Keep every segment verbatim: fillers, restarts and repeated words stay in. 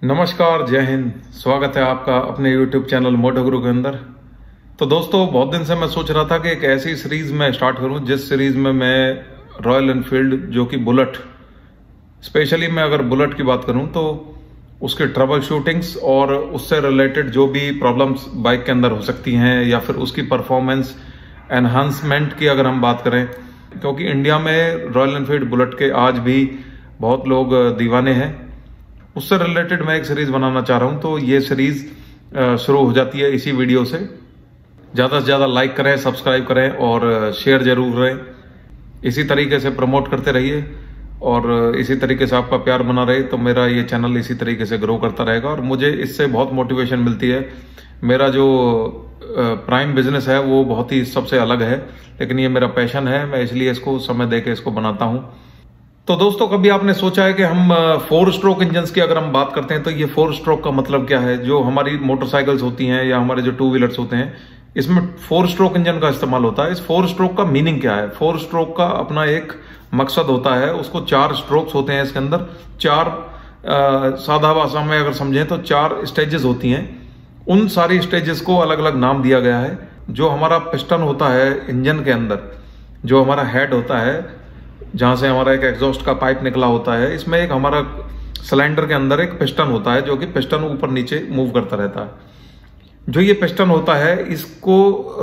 नमस्कार, जय हिंद। स्वागत है आपका अपने यूट्यूब चैनल मोटो गुरु के अंदर। तो दोस्तों, बहुत दिन से मैं सोच रहा था कि एक ऐसी सीरीज मैं स्टार्ट करूं जिस सीरीज में मैं रॉयल एनफील्ड जो कि बुलेट, स्पेशली मैं अगर बुलेट की बात करूं तो उसके ट्रबल शूटिंग्स और उससे रिलेटेड जो भी प्रॉब्लम्स बाइक के अंदर हो सकती हैं या फिर उसकी परफॉर्मेंस एनहांसमेंट की अगर हम बात करें, क्योंकि इंडिया में रॉयल एनफील्ड बुलेट के आज भी बहुत लोग दीवाने हैं, उससे रिलेटेड मैं एक सीरीज बनाना चाह रहा हूं। तो ये सीरीज शुरू हो जाती है इसी वीडियो से। ज़्यादा से ज़्यादा लाइक करें, सब्सक्राइब करें और शेयर जरूर करें। इसी तरीके से प्रमोट करते रहिए और इसी तरीके से आपका प्यार बना रहे तो मेरा ये चैनल इसी तरीके से ग्रो करता रहेगा और मुझे इससे बहुत मोटिवेशन मिलती है। मेरा जो प्राइम बिजनेस है वो बहुत ही सबसे अलग है, लेकिन ये मेरा पैशन है, मैं इसलिए इसको समय दे के इसको बनाता हूँ। तो दोस्तों, कभी आपने सोचा है कि हम फोर स्ट्रोक इंजन की अगर हम बात करते हैं तो ये फोर स्ट्रोक का मतलब क्या है? जो हमारी मोटरसाइकिल्स होती हैं या हमारे जो टू व्हीलर्स होते हैं, इसमें फोर स्ट्रोक इंजन का इस्तेमाल होता है। इस फोर स्ट्रोक का मीनिंग क्या है? फोर स्ट्रोक का अपना एक मकसद होता है, उसको चार स्ट्रोक्स होते हैं इसके अंदर। चार आ, सादा भाषा में अगर समझें तो चार स्टेजेस होती हैं। उन सारी स्टेजेस को अलग अलग नाम दिया गया है। जो हमारा पिस्टन होता है इंजन के अंदर, जो हमारा हेड होता है जहां से हमारा एक एग्जॉस्ट का पाइप निकला होता है, इसमें एक हमारा सिलेंडर के अंदर एक पिस्टन होता है जो कि पिस्टन ऊपर नीचे मूव करता रहता है। जो ये पिस्टन होता है इसको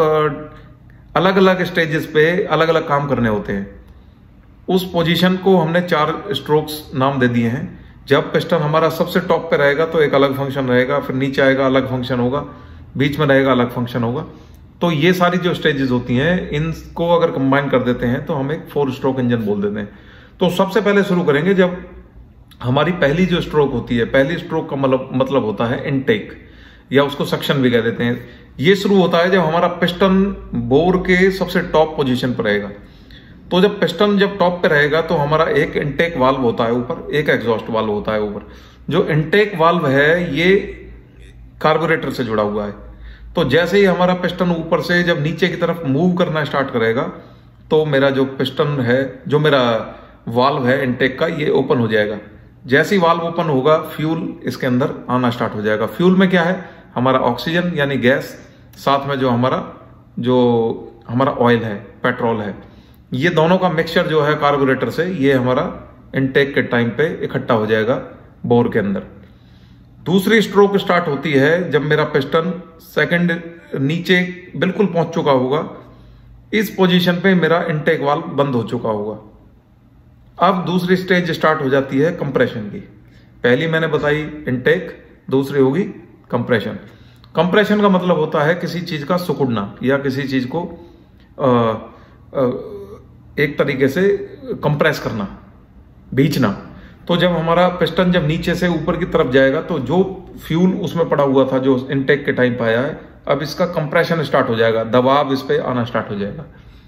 अलग अलग स्टेजेस पे अलग अलग काम करने होते हैं। उस पोजीशन को हमने चार स्ट्रोक्स नाम दे दिए हैं। जब पिस्टन हमारा सबसे टॉप पे रहेगा तो एक अलग फंक्शन रहेगा, फिर नीचे आएगा अलग फंक्शन होगा, बीच में रहेगा अलग फंक्शन होगा। तो ये सारी जो स्टेजेस होती हैं, इनको अगर कंबाइन कर देते हैं तो हम एक फोर स्ट्रोक इंजन बोल देते हैं। तो सबसे पहले शुरू करेंगे जब हमारी पहली जो स्ट्रोक होती है। पहली स्ट्रोक का मतलब मतलब होता है इनटेक, या उसको सक्शन भी कह देते हैं। ये शुरू होता है जब हमारा पिस्टन बोर के सबसे टॉप पोजीशन पर रहेगा। तो जब पिस्टन जब टॉप पे रहेगा तो हमारा एक इनटेक वाल्व होता है ऊपर, एक एग्जॉस्ट वाल्व होता है ऊपर। जो इनटेक वाल्व है ये कार्बोरेटर से जुड़ा हुआ है। तो जैसे ही हमारा पिस्टन ऊपर से जब नीचे की तरफ मूव करना स्टार्ट करेगा तो मेरा जो पिस्टन है, जो मेरा वाल्व है इनटेक का, ये ओपन हो जाएगा। जैसे ही वाल्व ओपन होगा फ्यूल इसके अंदर आना स्टार्ट हो जाएगा। फ्यूल में क्या है? हमारा ऑक्सीजन यानी गैस, साथ में जो हमारा जो हमारा ऑयल है, पेट्रोल है, ये दोनों का मिक्सचर जो है कार्बोरेटर से, ये हमारा इनटेक के टाइम पे इकट्ठा हो जाएगा बोर के अंदर। दूसरी स्ट्रोक स्टार्ट होती है जब मेरा पिस्टन सेकंड नीचे बिल्कुल पहुंच चुका होगा। इस पोजीशन पे मेरा इनटेक वाल्व बंद हो चुका होगा। अब दूसरी स्टेज स्टार्ट हो जाती है कंप्रेशन की। पहली मैंने बताई इनटेक, दूसरी होगी कंप्रेशन। कंप्रेशन का मतलब होता है किसी चीज का सिकुड़ना या किसी चीज को आ, आ, एक तरीके से कंप्रेस करना, भींचना। तो जब हमारा पिस्टन जब नीचे से ऊपर की तरफ जाएगा तो जो फ्यूल उसमें पड़ा हुआ था, जो इनटेक के टाइम पे आया है, अब इसका कंप्रेशन स्टार्ट हो जाएगा, दबाव इस पे आना स्टार्ट हो जाएगा।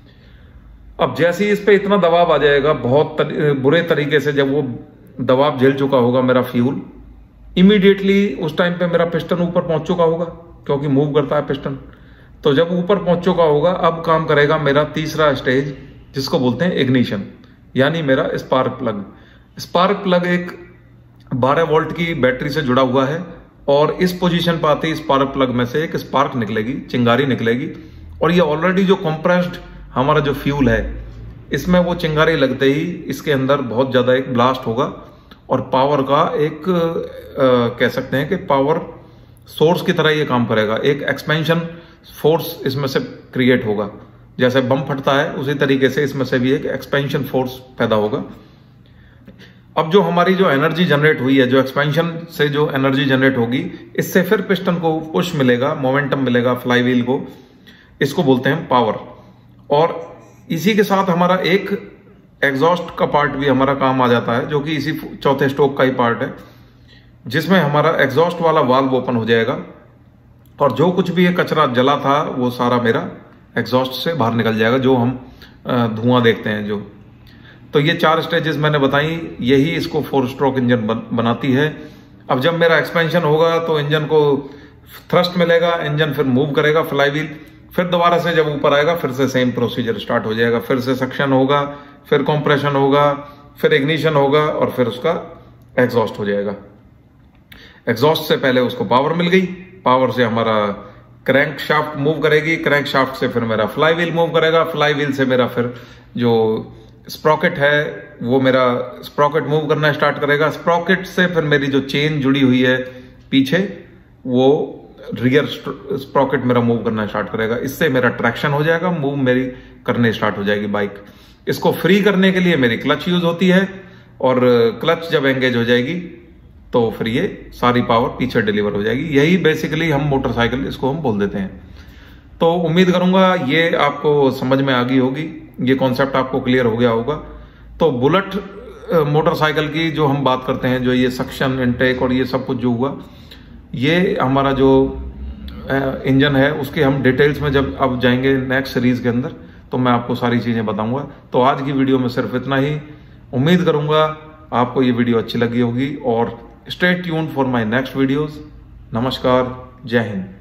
अब जैसे ही इस पे इतना दबाव आ जाएगा, बहुत तर, बुरे तरीके से जब वो दबाव झेल चुका होगा मेरा फ्यूल, इमीडिएटली उस टाइम पे मेरा पिस्टन ऊपर पहुंच चुका होगा, क्योंकि मूव करता है पिस्टन। तो जब ऊपर पहुंच चुका होगा, अब काम करेगा मेरा तीसरा स्टेज, जिसको बोलते हैं इग्निशन, यानी मेरा स्पार्क प्लग। स्पार्क प्लग एक बारह वोल्ट की बैटरी से जुड़ा हुआ है और इस पोजीशन पर आते ही स्पार्क प्लग में से एक स्पार्क निकलेगी, चिंगारी निकलेगी। और ये ऑलरेडी जो कंप्रेस्ड हमारा जो फ्यूल है, इसमें वो चिंगारी लगते ही इसके अंदर बहुत ज्यादा एक ब्लास्ट होगा और पावर का एक आ, कह सकते हैं कि पावर सोर्स की तरह ये काम करेगा। एक एक्सपेंशन फोर्स इसमें से क्रिएट होगा। जैसे बम फटता है उसी तरीके से इसमें से भी एक एक्सपेंशन फोर्स पैदा होगा। अब जो हमारी जो एनर्जी जनरेट हुई है, जो एक्सपेंशन से जो एनर्जी जनरेट होगी, इससे फिर पिस्टन को पुश मिलेगा, मोमेंटम मिलेगा फ्लाईव्हील को, इसको बोलते हैं पावर। और इसी के साथ हमारा एक एग्जॉस्ट का पार्ट भी हमारा काम आ जाता है, जो कि इसी चौथे स्ट्रोक का ही पार्ट है, जिसमें हमारा एग्जॉस्ट वाला वाल्व ओपन हो जाएगा और जो कुछ भी ये कचरा जला था वो सारा मेरा एग्जॉस्ट से बाहर निकल जाएगा, जो हम धुआं देखते हैं जो। तो ये चार स्टेजेस मैंने बताई, यही इसको फोर स्ट्रोक इंजन बन, बनाती है। अब जब मेरा एक्सपेंशन होगा तो इंजन को थ्रस्ट मिलेगा, इंजन फिर मूव करेगा फ्लाईव्हील, फिर दोबारा से जब ऊपर आएगा फिर से सेम प्रोसीजर स्टार्ट हो जाएगा। फिर से सक्शन होगा, फिर कंप्रेशन होगा, फिर इग्निशन होगा और फिर उसका एग्जॉस्ट हो जाएगा। एग्जॉस्ट से पहले उसको पावर मिल गई, पावर से हमारा क्रैंक शाफ्ट मूव करेगी, क्रैंक शाफ्ट से फिर मेरा फ्लाई व्हील मूव करेगा, फ्लाई व्हील से मेरा फिर जो स्प्रॉकेट है वो मेरा स्प्रॉकेट मूव करना स्टार्ट करेगा, स्प्रॉकेट से फिर मेरी जो चेन जुड़ी हुई है पीछे वो रियर स्प्रॉकेट मेरा मूव करना स्टार्ट करेगा, इससे मेरा ट्रैक्शन हो जाएगा, मूव मेरी करने स्टार्ट हो जाएगी बाइक। इसको फ्री करने के लिए मेरी क्लच यूज होती है और क्लच जब एंगेज हो जाएगी तो फिर ये सारी पावर पीछे डिलीवर हो जाएगी। यही बेसिकली हम मोटरसाइकिल इसको हम बोल देते हैं। तो उम्मीद करूंगा ये आपको समझ में आ गई होगी, ये कॉन्सेप्ट आपको क्लियर हो गया होगा। तो बुलेट मोटरसाइकिल की जो हम बात करते हैं, जो ये सक्शन इनटेक और ये सब कुछ जो हुआ, ये हमारा जो इंजन है उसके हम डिटेल्स में जब अब जाएंगे नेक्स्ट सीरीज के अंदर तो मैं आपको सारी चीजें बताऊंगा। तो आज की वीडियो में सिर्फ इतना ही। उम्मीद करूंगा आपको ये वीडियो अच्छी लगी होगी और stay tuned for my next videos. नमस्कार, जय हिंद।